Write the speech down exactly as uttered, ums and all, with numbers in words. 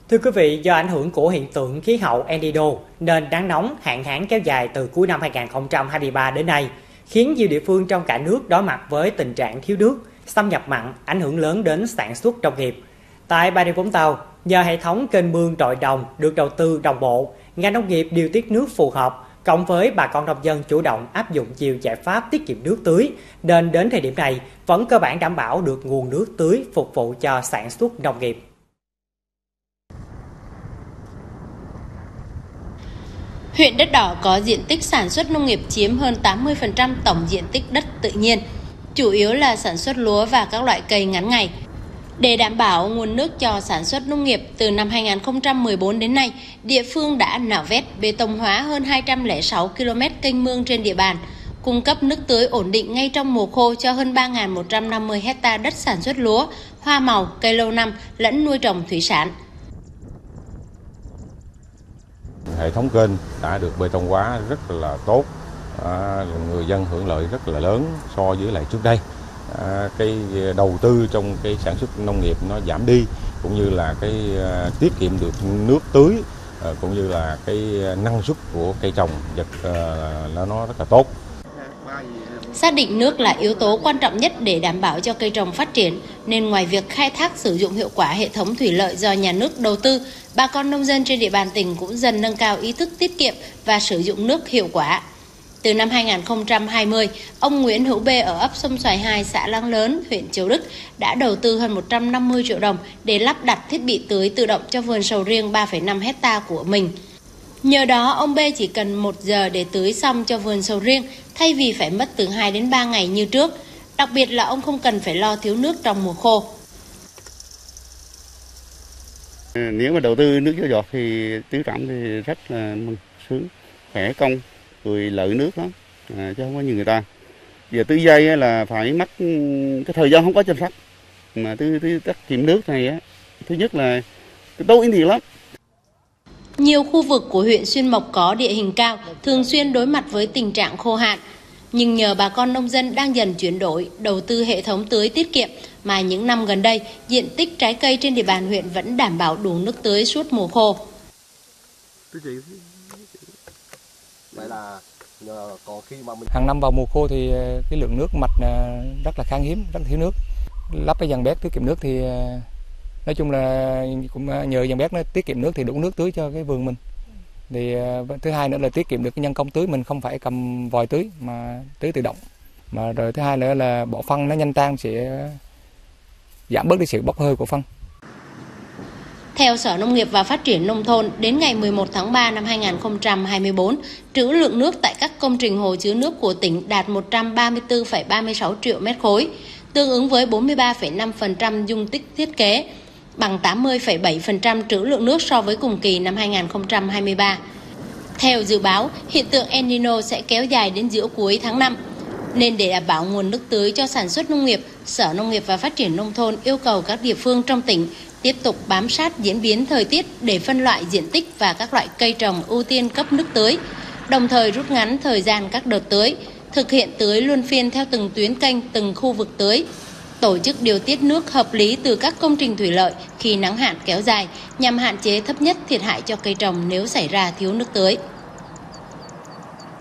Thưa quý vị, do ảnh hưởng của hiện tượng khí hậu El Nino nên nắng nóng, hạn hán kéo dài từ cuối năm hai nghìn không trăm hai mươi ba đến nay, khiến nhiều địa phương trong cả nước đối mặt với tình trạng thiếu nước, xâm nhập mặn, ảnh hưởng lớn đến sản xuất nông nghiệp. Tại Bà Rịa Vũng Tàu, nhờ hệ thống kênh mương nội đồng được đầu tư đồng bộ, ngành nông nghiệp điều tiết nước phù hợp, cộng với bà con nông dân chủ động áp dụng nhiều giải pháp tiết kiệm nước tưới, nên đến thời điểm này vẫn cơ bản đảm bảo được nguồn nước tưới phục vụ cho sản xuất nông nghiệp. Huyện Đất Đỏ có diện tích sản xuất nông nghiệp chiếm hơn tám mươi phần trăm tổng diện tích đất tự nhiên, chủ yếu là sản xuất lúa và các loại cây ngắn ngày. Để đảm bảo nguồn nước cho sản xuất nông nghiệp, từ năm hai nghìn không trăm mười bốn đến nay, địa phương đã nạo vét, bê tông hóa hơn hai trăm lẻ sáu ki lô mét kênh mương trên địa bàn, cung cấp nước tưới ổn định ngay trong mùa khô cho hơn ba nghìn một trăm năm mươi héc ta đất sản xuất lúa, hoa màu, cây lâu năm lẫn nuôi trồng thủy sản. Hệ thống kênh đã được bê tông hóa rất là tốt, à, người dân hưởng lợi rất là lớn so với lại trước đây. À, cái đầu tư trong cái sản xuất nông nghiệp nó giảm đi, cũng như là cái à, tiết kiệm được nước tưới, à, cũng như là cái năng suất của cây trồng vật à, nó nó rất là tốt. Xác định nước là yếu tố quan trọng nhất để đảm bảo cho cây trồng phát triển, nên ngoài việc khai thác sử dụng hiệu quả hệ thống thủy lợi do nhà nước đầu tư, bà con nông dân trên địa bàn tỉnh cũng dần nâng cao ý thức tiết kiệm và sử dụng nước hiệu quả. Từ năm hai nghìn không trăm hai mươi, ông Nguyễn Hữu B ở ấp Sông Xoài hai, xã Lăng Lớn, huyện Châu Đức đã đầu tư hơn một trăm năm mươi triệu đồng để lắp đặt thiết bị tưới tự động cho vườn sầu riêng ba phẩy năm héc ta của mình. Nhờ đó, ông B chỉ cần một giờ để tưới xong cho vườn sầu riêng, thay vì phải mất từ hai đến ba ngày như trước. Đặc biệt là ông không cần phải lo thiếu nước trong mùa khô. Nếu mà đầu tư nước gió giọt thì tưới trạm thì rất là sướng, khỏe công, rồi lợi nước lắm, à, chứ không có như người ta. Giờ tưới dây là phải mất cái thời gian không có chăm sóc, mà tưới tưới tiết kiệm nước này á, thứ nhất là cái tối tiền lắm. Nhiều khu vực của huyện Xuyên Mộc có địa hình cao, thường xuyên đối mặt với tình trạng khô hạn. Nhưng nhờ bà con nông dân đang dần chuyển đổi, đầu tư hệ thống tưới tiết kiệm, mà những năm gần đây, diện tích trái cây trên địa bàn huyện vẫn đảm bảo đủ nước tưới suốt mùa khô. Hàng năm vào mùa khô thì cái lượng nước mặt rất là khan hiếm, rất là thiếu nước. Lắp cái dàn bét tiết kiệm nước thì nói chung là cũng nhờ dàn bét nó tiết kiệm nước thì đủ nước tưới cho cái vườn mình. Thì thứ hai nữa là tiết kiệm được cái nhân công tưới, mình không phải cầm vòi tưới mà tưới tự động. Mà rồi thứ hai nữa là bỏ phân nó nhanh tan, sẽ giảm bớt đi sự bốc hơi của phân. Theo Sở Nông nghiệp và Phát triển Nông thôn, đến ngày mười một tháng ba năm hai nghìn không trăm hai mươi tư, trữ lượng nước tại các công trình hồ chứa nước của tỉnh đạt một trăm ba mươi tư phẩy ba mươi sáu triệu mét khối, tương ứng với bốn mươi ba phẩy năm phần trăm dung tích thiết kế, bằng tám mươi phẩy bảy phần trăm trữ lượng nước so với cùng kỳ năm hai nghìn không trăm hai mươi ba. Theo dự báo, hiện tượng El Nino sẽ kéo dài đến giữa cuối tháng năm. Nên để đảm bảo nguồn nước tưới cho sản xuất nông nghiệp, Sở Nông nghiệp và Phát triển Nông thôn yêu cầu các địa phương trong tỉnh tiếp tục bám sát diễn biến thời tiết để phân loại diện tích và các loại cây trồng ưu tiên cấp nước tưới, đồng thời rút ngắn thời gian các đợt tưới, thực hiện tưới luân phiên theo từng tuyến kênh, từng khu vực tưới, tổ chức điều tiết nước hợp lý từ các công trình thủy lợi khi nắng hạn kéo dài nhằm hạn chế thấp nhất thiệt hại cho cây trồng nếu xảy ra thiếu nước tưới.